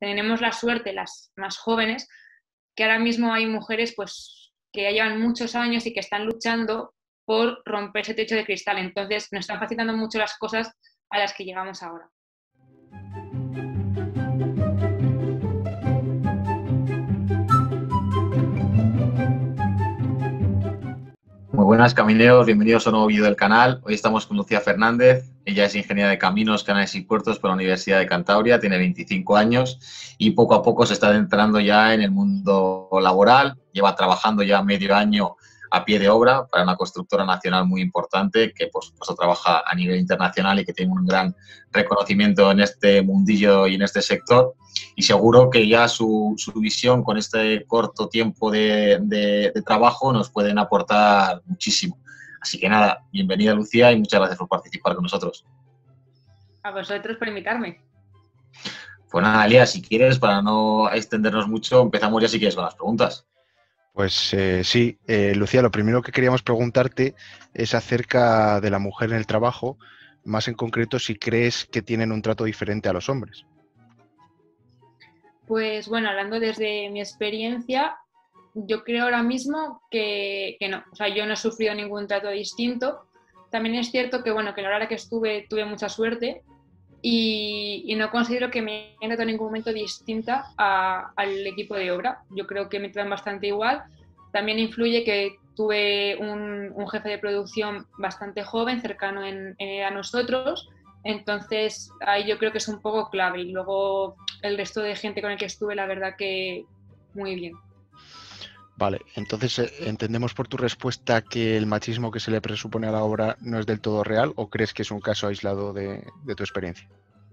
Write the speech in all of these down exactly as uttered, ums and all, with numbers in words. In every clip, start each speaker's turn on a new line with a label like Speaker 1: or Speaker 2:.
Speaker 1: tenemos la suerte, las más jóvenes, que ahora mismo hay mujeres pues, que ya llevan muchos años y que están luchando por romper ese techo de cristal. Entonces nos están facilitando mucho las cosas a las que llegamos ahora.
Speaker 2: Muy buenas, camineros, bienvenidos a un nuevo vídeo del canal. Hoy estamos con Lucía Fernández. Ella es ingeniera de caminos, canales y puertos por la Universidad de Cantabria, tiene veinticinco años y poco a poco se está adentrando ya en el mundo laboral. Lleva trabajando ya medio año a pie de obra para una constructora nacional muy importante que, por supuesto, trabaja a nivel internacional y que tiene un gran reconocimiento en este mundillo y en este sector. Y seguro que ya su, su visión con este corto tiempo de, de, de trabajo nos pueden aportar muchísimo. Así que nada, bienvenida Lucía y muchas gracias por participar con nosotros.
Speaker 1: A vosotros por invitarme.
Speaker 2: Pues nada, Lía, si quieres, para no extendernos mucho, empezamos ya si quieres con las preguntas.
Speaker 3: Pues eh, sí, eh, Lucía, lo primero que queríamos preguntarte es acerca de la mujer en el trabajo, más en concreto si crees que tienen un trato diferente a los hombres.
Speaker 1: Pues bueno, hablando desde mi experiencia, yo creo ahora mismo que, que no. O sea, yo no he sufrido ningún trato distinto. También es cierto que, bueno, que a la hora que estuve tuve mucha suerte y, y no considero que me haya tratado en ningún momento distinta a, al equipo de obra. Yo creo que me tratan bastante igual. También influye que tuve un, un jefe de producción bastante joven, cercano en, en a nosotros. Entonces, ahí yo creo que es un poco clave. Y luego el resto de gente con el que estuve, la verdad que muy bien.
Speaker 3: Vale, entonces eh, entendemos por tu respuesta que el machismo que se le presupone a la obra no es del todo real, ¿o crees que es un caso aislado de, de tu experiencia?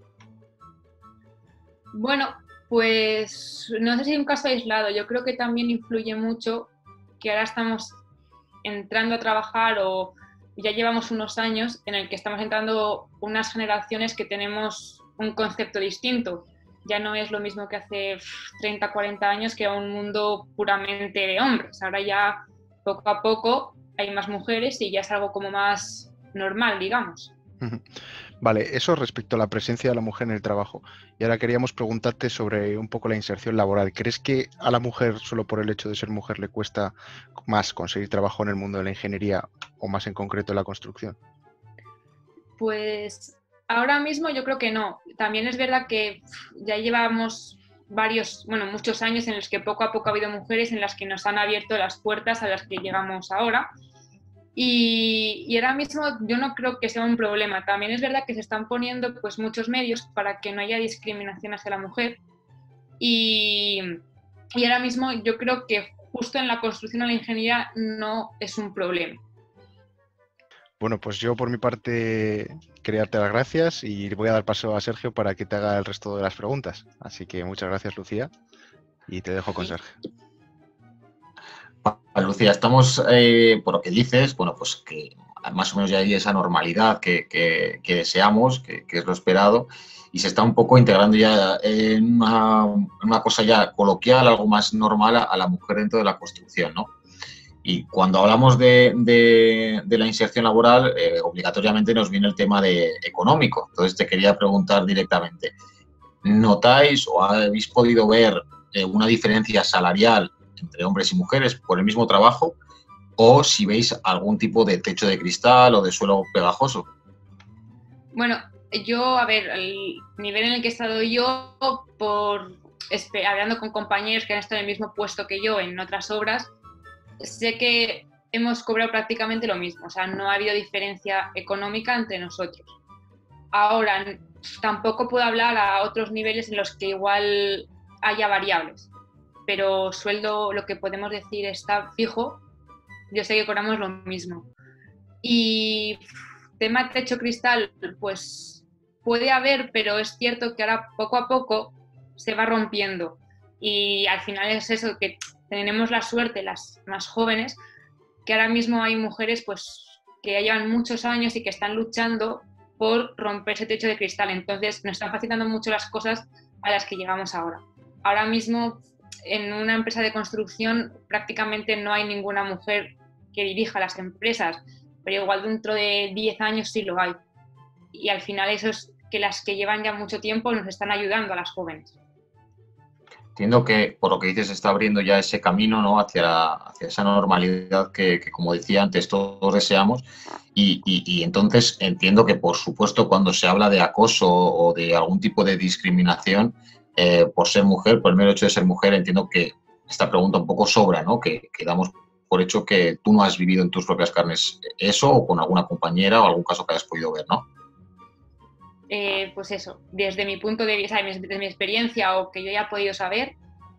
Speaker 1: Bueno, pues no sé si es un caso aislado. Yo creo que también influye mucho que ahora estamos entrando a trabajar o ya llevamos unos años en el que estamos entrando unas generaciones que tenemos un concepto distinto. Ya no es lo mismo que hace treinta, cuarenta años, que era un mundo puramente de hombres. Ahora ya poco a poco hay más mujeres y ya es algo como más normal, digamos.
Speaker 3: Vale, eso respecto a la presencia de la mujer en el trabajo. Y ahora queríamos preguntarte sobre un poco la inserción laboral. ¿Crees que a la mujer, solo por el hecho de ser mujer, le cuesta más conseguir trabajo en el mundo de la ingeniería o más en concreto en la construcción?
Speaker 1: Pues ahora mismo yo creo que no. También es verdad que ya llevamos varios, bueno, muchos años en los que poco a poco ha habido mujeres en las que nos han abierto las puertas a las que llegamos ahora. Y, y ahora mismo yo no creo que sea un problema. También es verdad que se están poniendo pues muchos medios para que no haya discriminación hacia la mujer. Y, y ahora mismo yo creo que justo en la construcción o la ingeniería no es un problema.
Speaker 3: Bueno, pues yo por mi parte quería darte las gracias y voy a dar paso a Sergio para que te haga el resto de las preguntas. Así que muchas gracias, Lucía, y te dejo con Sergio.
Speaker 2: Vale, Lucía, estamos, eh, por lo que dices, bueno, pues que más o menos ya hay esa normalidad que, que, que deseamos, que, que es lo esperado, y se está un poco integrando ya en una, en una cosa ya coloquial, algo más normal a, a la mujer dentro de la construcción, ¿no? Y cuando hablamos de, de, de la inserción laboral, eh, obligatoriamente nos viene el tema de económico. Entonces te quería preguntar directamente, ¿notáis o habéis podido ver eh, una diferencia salarial entre hombres y mujeres por el mismo trabajo? O si veis algún tipo de techo de cristal o de suelo pegajoso.
Speaker 1: Bueno, yo, a ver, el nivel en el que he estado yo, por hablando con compañeros que han estado en el mismo puesto que yo en otras obras, sé que hemos cobrado prácticamente lo mismo, o sea, no ha habido diferencia económica entre nosotros. Ahora, tampoco puedo hablar a otros niveles en los que igual haya variables, pero sueldo, lo que podemos decir, está fijo. Yo sé que cobramos lo mismo. Y tema techo cristal, pues puede haber, pero es cierto que ahora poco a poco se va rompiendo. Y al final es eso, que tenemos la suerte, las más jóvenes, que ahora mismo hay mujeres pues, que ya llevan muchos años y que están luchando por romper ese techo de cristal. Entonces nos están facilitando mucho las cosas a las que llegamos ahora. Ahora mismo en una empresa de construcción prácticamente no hay ninguna mujer que dirija las empresas, pero igual dentro de diez años sí lo hay. Y al final eso es que las que llevan ya mucho tiempo nos están ayudando a las jóvenes.
Speaker 2: Entiendo que, por lo que dices, se está abriendo ya ese camino, ¿no?, hacia, la- hacia esa normalidad que, que, como decía antes, todos deseamos. Y, y- y entonces entiendo que, por supuesto, cuando se habla de acoso o de algún tipo de discriminación eh, por ser mujer, por el mero hecho de ser mujer, entiendo que esta pregunta un poco sobra, ¿no? Que, que damos por hecho que tú no has vivido en tus propias carnes eso, o con alguna compañera o algún caso que hayas podido ver, ¿no?
Speaker 1: Eh, pues eso, desde mi punto de vista, desde mi experiencia o que yo haya podido saber,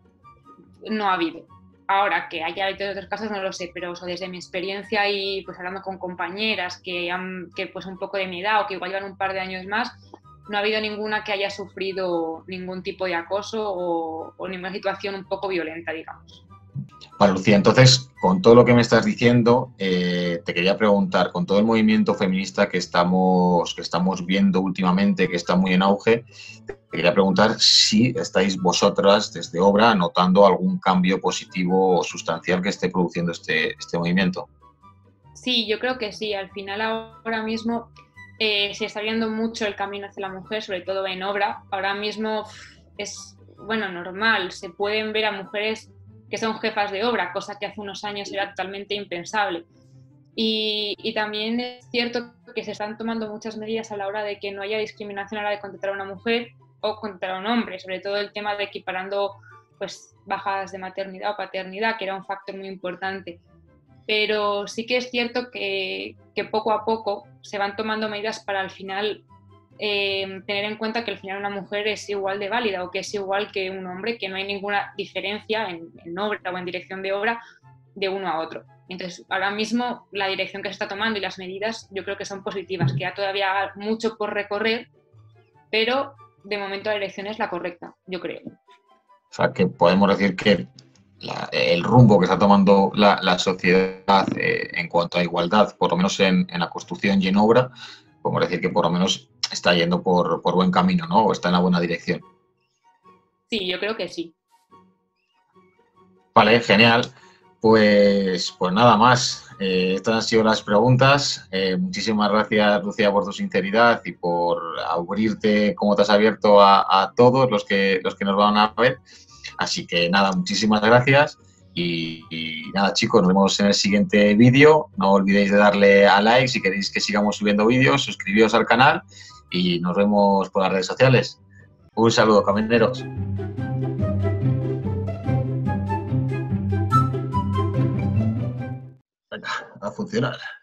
Speaker 1: no ha habido. Ahora, que haya habido otros casos no lo sé, pero o sea, desde mi experiencia y pues hablando con compañeras que han, que pues un poco de mi edad o que igual llevan un par de años más, no ha habido ninguna que haya sufrido ningún tipo de acoso o, o ninguna situación un poco violenta, digamos.
Speaker 2: Vale, Lucía, entonces, con todo lo que me estás diciendo, eh, te quería preguntar, con todo el movimiento feminista que estamos, que estamos viendo últimamente, que está muy en auge, te quería preguntar si estáis vosotras desde Obra notando algún cambio positivo o sustancial que esté produciendo este, este movimiento.
Speaker 1: Sí, yo creo que sí. Al final ahora mismo eh, se está viendo mucho el camino hacia la mujer, sobre todo en Obra. Ahora mismo es, bueno, normal. Se pueden ver a mujeres que son jefas de obra, cosa que hace unos años era totalmente impensable. Y, y también es cierto que se están tomando muchas medidas a la hora de que no haya discriminación a la hora de contratar a una mujer o contratar a un hombre, sobre todo el tema de equiparando pues, bajas de maternidad o paternidad, que era un factor muy importante. Pero sí que es cierto que, que poco a poco se van tomando medidas para al final eh, tener en cuenta que al final una mujer es igual de válida o que es igual que un hombre, que no hay ninguna diferencia en, en obra o en dirección de obra de uno a otro. Entonces, ahora mismo la dirección que se está tomando y las medidas yo creo que son positivas, queda todavía mucho por recorrer, pero de momento la dirección es la correcta, yo creo.
Speaker 2: O sea, que podemos decir que la, el rumbo que está tomando la, la sociedad eh, en cuanto a igualdad, por lo menos en, en la construcción y en obra, podemos decir que por lo menos está yendo por, por buen camino, ¿no? O está en la buena dirección.
Speaker 1: Sí, yo creo que sí.
Speaker 2: Vale, genial. Pues, pues nada más. Eh, estas han sido las preguntas. Eh, muchísimas gracias, Lucía, por tu sinceridad y por abrirte como te has abierto a, a todos los que, los que nos van a ver. Así que nada, muchísimas gracias. Y, y nada, chicos, nos vemos en el siguiente vídeo. No olvidéis de darle a like si queréis que sigamos subiendo vídeos, suscribíos al canal y nos vemos por las redes sociales. Un saludo, camineros. Venga, va a funcionar.